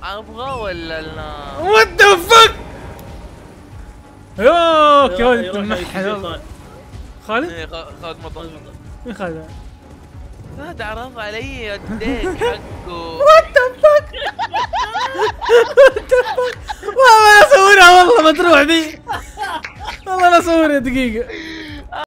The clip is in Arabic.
ابغى ولا لا؟ وات ذا فك. يوه كيف يروح تمحل. خالد؟ إيه، خالد مطر. مين خالد؟ لا تعرف علي اديك حقه. وات ذا فك. وات ذا فك. والله لا اصورها، والله ما تروح ذي، والله لا اصورها دقيقة.